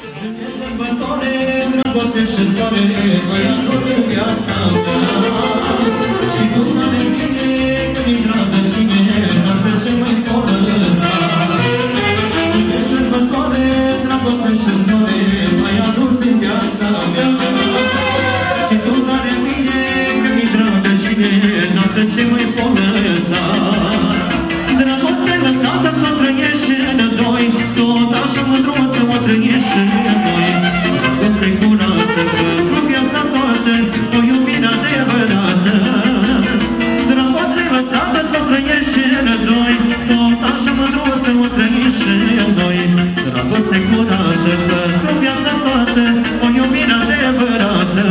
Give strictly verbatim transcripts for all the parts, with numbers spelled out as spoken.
Sărbătoare, dragoste și soare, mai adus în viața mea. Și tu n-are bine, când-i dragă cine, lasă ce mai pot lăsa. Sărbătoare, dragoste și soare, mai adus în viața mea. Și tu n-are bine, când-i dragă cine, lasă ce mai pot lăsa. Dragoste lăsată s-o trăiește în doi, tot așa mândruță o trăiește în doi. Dragoste curată, pentru viața toată, o iubire adevărată. Dragoste lăsată s-o trăiește în doi, tot așa mândruță o trăiește în doi. Dragoste curată, pentru viața toată, o iubire adevărată.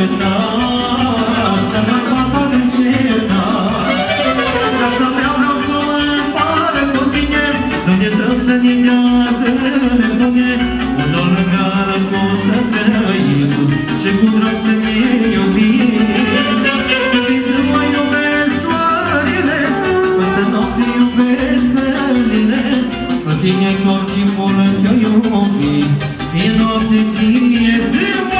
înceta, să mă poată înceta. Viața mea vreau să o împară cu tine, Dumnezeu să ne dea să ne pune un dor în care pot să trăim și cu drag să ne iubim. Să mă iubesc soarele, păsă noapte iubesc stările, cu tine tot timpul te-o iubi, ție noapte fie ziua.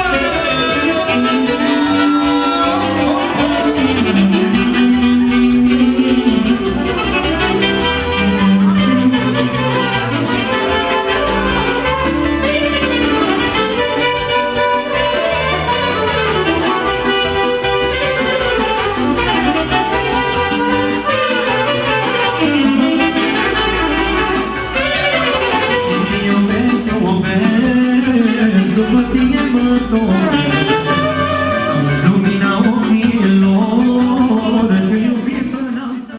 După tine mă tot